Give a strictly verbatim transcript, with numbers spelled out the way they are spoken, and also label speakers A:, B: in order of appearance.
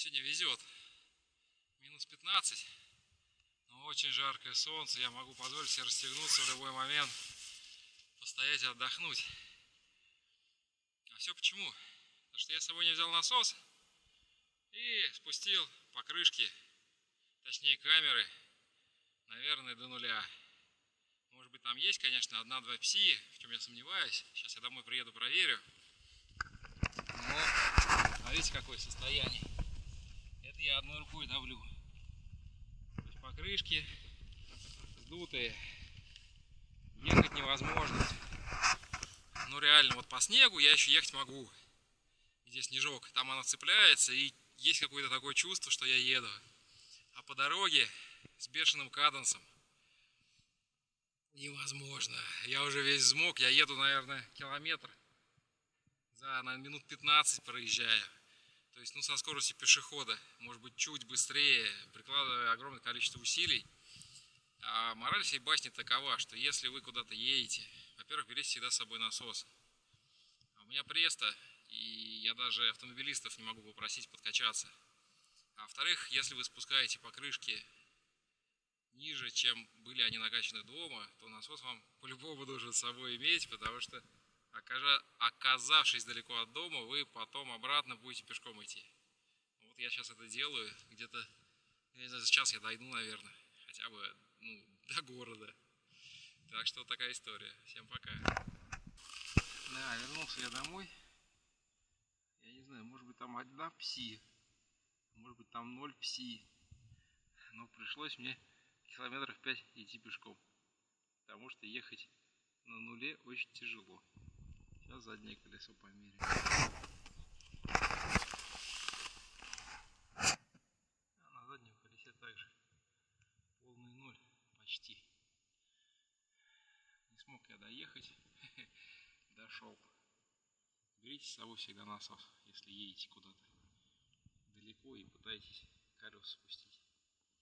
A: сегодня везет. Минус пятнадцать, но очень жаркое солнце. Я могу позволить себе расстегнуться в любой момент, постоять и отдохнуть. А все почему? Потому что я с собой не взял насос и спустил покрышки, точнее камеры, наверное, до нуля. Может быть, там есть, конечно, одна-два пси, в чем я сомневаюсь. Сейчас я домой приеду, проверю. Но смотрите, какое состояние. Это я одной рукой давлю. То есть покрышки сдутые. Ехать невозможно. Ну реально, вот по снегу я еще ехать могу. Где снежок, там она цепляется, и есть какое-то такое чувство, что я еду. А по дороге с бешеным кадансом невозможно. Я уже весь взмок, я еду, наверное, километр. За на минут пятнадцать проезжаю. То есть, ну, со скоростью пешехода, может быть, чуть быстрее, прикладывая огромное количество усилий. А мораль всей басни такова, что если вы куда-то едете, во-первых, берите всегда с собой насос. А у меня Преста, и я даже автомобилистов не могу попросить подкачаться. А во-вторых, если вы спускаете покрышки ниже, чем были они накачаны дома, то насос вам по-любому должен с собой иметь, потому что, оказавшись далеко от дома, вы потом обратно будете пешком идти. Вот я сейчас это делаю, где-то, я не знаю, сейчас я дойду, наверное, хотя бы, ну, до города. Так что такая история. Всем пока. Да, вернулся я домой. Я не знаю, может быть там одна пси, может быть там ноль пси. Но пришлось мне километров пять идти пешком, потому что ехать на нуле очень тяжело. Сейчас заднее колесо померяем. А на заднем колесе также полный ноль почти. Не смог я доехать, дошел. Берите с собой всегда насос, если едете куда-то далеко и пытаетесь колеса спустить.